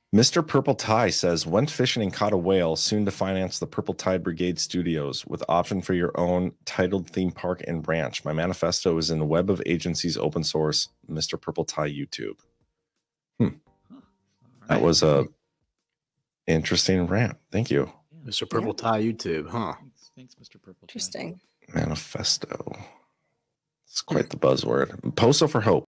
Mr. Purple Tie says, went fishing and caught a whale, soon to finance the Purple Tide Brigade Studios with option for your own titled theme park and ranch. My manifesto is in the web of agencies open source, Mr. Purple Tie YouTube. That was a interesting rant. Thank you. Mr. Purple Tie YouTube, huh? Thanks, Mr. Purple Tie. Interesting. Manifesto. It's quite the buzzword. Poso for Hope.